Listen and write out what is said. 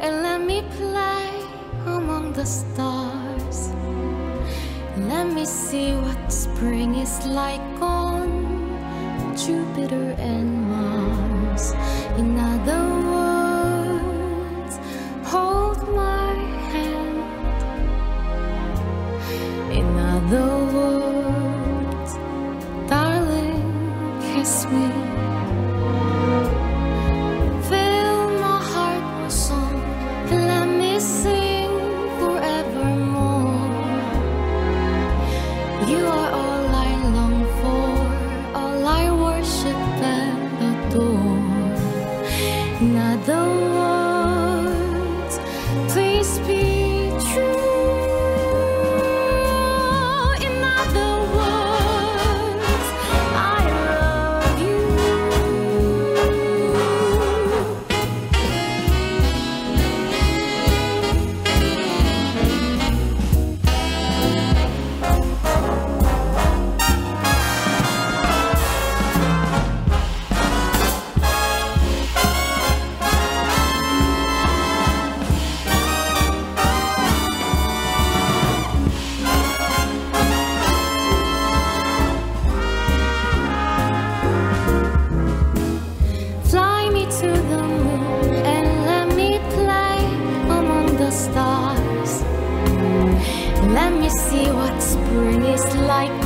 and let me play among the stars. Let me see what spring is like on Jupiter and Mars. In other words, hold my hand. In other words, darling, kiss me. Fill my heart with song and let me sing forevermore. You are all I long for, all I worship and adore. In other words, please be true. In other words, I love you. Fly me to the moon and let me play among the stars. Let me see what spring is like